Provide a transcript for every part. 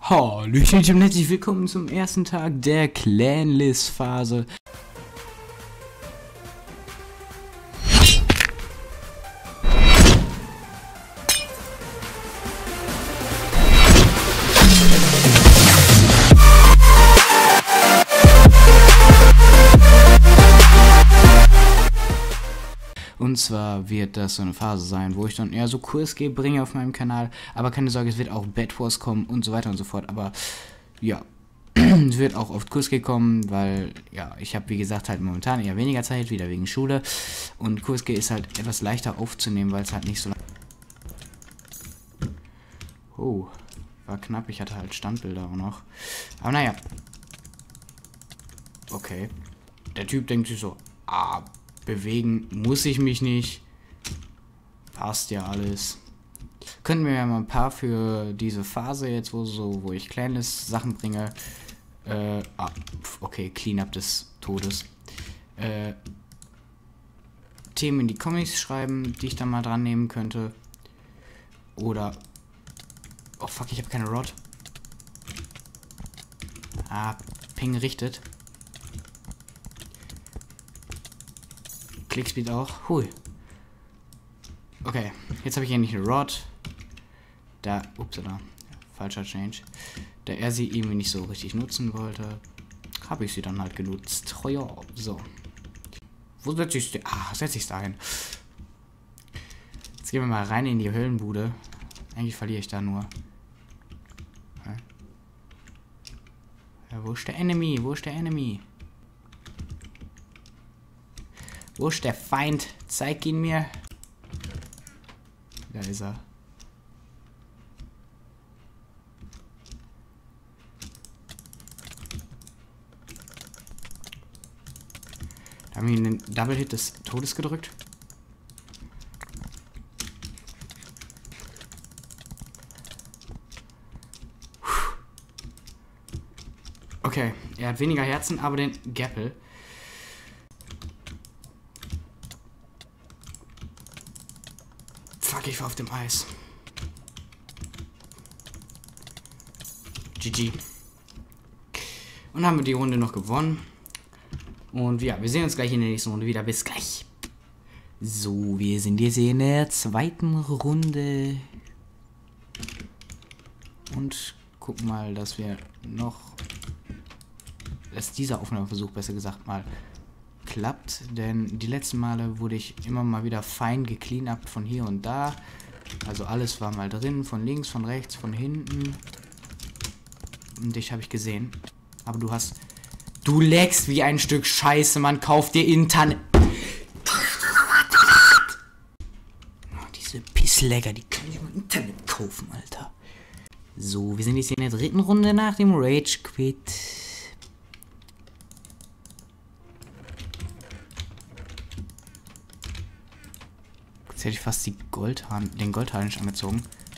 Hallöchen und herzlich willkommen zum ersten Tag der Clanlist-Phase. Und zwar wird das so eine Phase sein, wo ich dann eher so QSG bringe auf meinem Kanal. Aber keine Sorge, es wird auch Bed Wars kommen und so weiter und so fort. Aber ja, es wird auch oft QSG kommen, weil ja, ich habe wie gesagt halt momentan eher weniger Zeit, wieder wegen Schule. Und QSG ist halt etwas leichter aufzunehmen, weil es halt nicht so lang... Oh, war knapp, ich hatte halt Standbilder auch noch. Aber naja. Okay. Der Typ denkt sich so, bewegen muss ich mich nicht. Passt ja alles. Können wir ja mal ein paar für diese Phase jetzt, wo ich Clanlist Sachen bringe. Okay, Cleanup des Todes. Themen in die Comics schreiben, die ich dann mal dran nehmen könnte. Oder... Oh fuck, ich habe keine Rod. Ping richtet. Clickspeed auch. Hui. Okay, jetzt habe ich endlich eine Rod. Da, upsala, falscher Change. Da er sie irgendwie nicht so richtig nutzen wollte, habe ich sie dann halt genutzt. Oh ja, so. Wo setze ich sie? Setze ich es dahin. Jetzt gehen wir mal rein in die Höllenbude. Eigentlich verliere ich da nur. Ja, wo ist der Enemy? Wo ist der Enemy? Wo ist der Feind? Zeig ihn mir. Da ist er. Da haben wir ihn den Double Hit des Todes gedrückt. Okay, er hat weniger Herzen, aber den Gappel. Fuck, ich war auf dem Eis. GG. Und haben wir die Runde noch gewonnen. Und ja, wir sehen uns gleich in der nächsten Runde wieder. Bis gleich. So, wir sind jetzt in der zweiten Runde. Und gucken mal, dass wir noch... dass dieser Aufnahmeversuch, besser gesagt, mal klappt, denn die letzten Male wurde ich immer mal wieder fein gecleanupt von hier und da. Also alles war mal drin, von links, von rechts, von hinten. Und dich habe ich gesehen. Aber du hast... Du leckst wie ein Stück Scheiße, man kauft dir Internet. Oh, diese Pisslecker, die kann ich im Internet kaufen, Alter. So, wir sind jetzt in der dritten Runde nach dem Rage Quit. Jetzt hätte ich fast den Goldharnisch angezogen.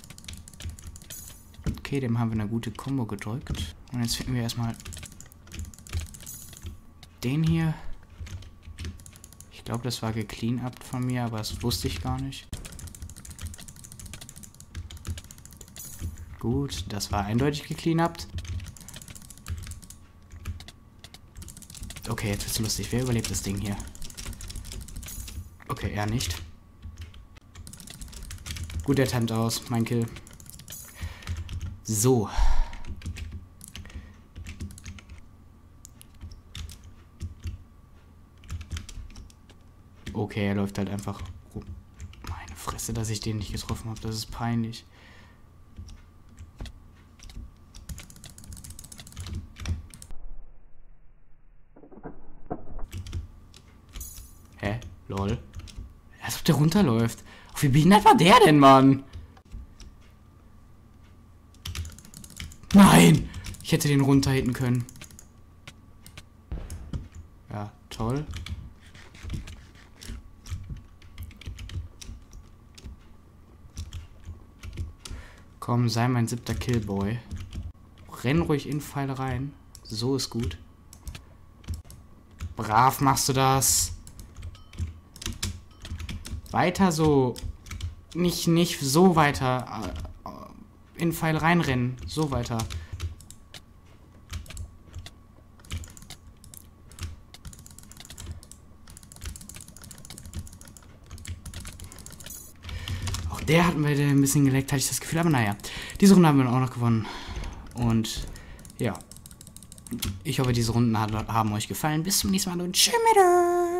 Okay, dem haben wir eine gute Combo gedrückt. Und jetzt finden wir erstmal den hier. Ich glaube, das war gecleanupt von mir, aber das wusste ich gar nicht. Gut, das war eindeutig gecleanupt. Okay, jetzt wird's lustig. Wer überlebt das Ding hier? Okay, er nicht. Gut, der timet aus. Mein Kill. So. Okay, er läuft halt einfach rum. Meine Fresse, dass ich den nicht getroffen habe. Das ist peinlich. Hä? Lol. Als ob der runterläuft. Wie behindert war der denn, Mann? Nein! Ich hätte den runterhitten können. Ja, toll. Komm, sei mein 7. Killboy. Renn ruhig in Pfeile rein. So ist gut. Brav machst du das. Weiter so. Nicht so weiter. In Pfeil reinrennen. So weiter. Der hat mir ein bisschen geleckt, hatte ich das Gefühl. Aber naja, diese Runde haben wir auch noch gewonnen. Und ja, ich hoffe, diese Runden haben euch gefallen. Bis zum nächsten Mal und tschüss.